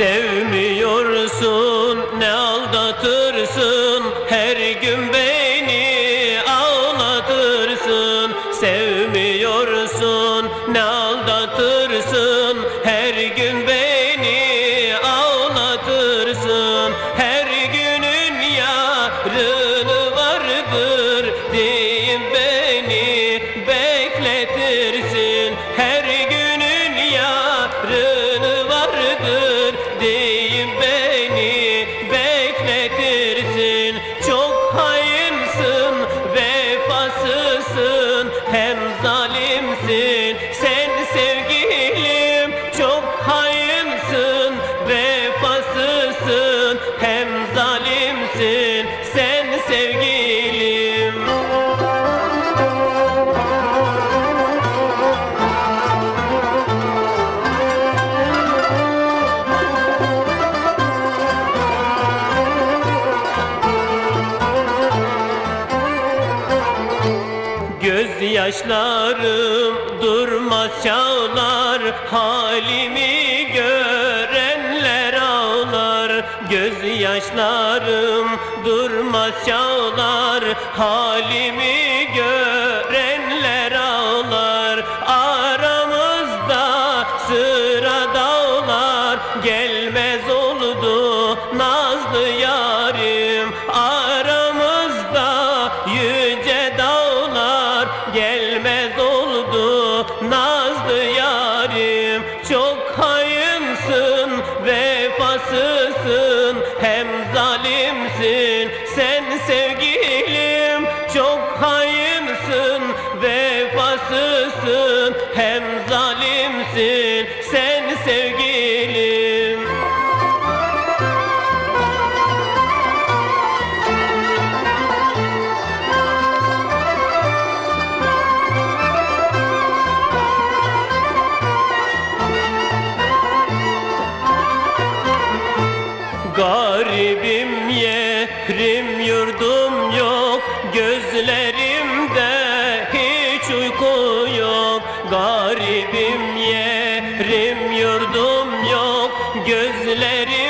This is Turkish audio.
Sevmiyorsun, ne aldatırsın, her gün beni ağlatırsın. Sevmiyorsun, ne aldatırsın, her gün beni ağlatırsın. Her günün yarını vardır deyip beni bekletirsin. Her günün yarını vardır deyip beni bekletirsin. Çok hainsin, vefasızsın, hem zalimsin sen sevgilim. Çok hainsin, vefasızsın, hem zalimsin sen sevgilim. Gözyaşlarım durmaz çağlar, halimi görenler ağlar. Gözyaşlarım durmaz çağlar, halimi görenler ağlar. Aramızda sıra dağlar, gelmez oldu nazlı yarim. Aramızda yüce dağlar, gelmez oldu nazlı yarim. Çok hainsin, vefasızsın, hem zalimsin sen sevgilim. Çok hainsin, vefasızsın, hem zalimsin sen sevgilim. Garibim, yerim yurdum yok, gözlerimde hiç uyku yok. Garibim, yerim yurdum yok, gözlerim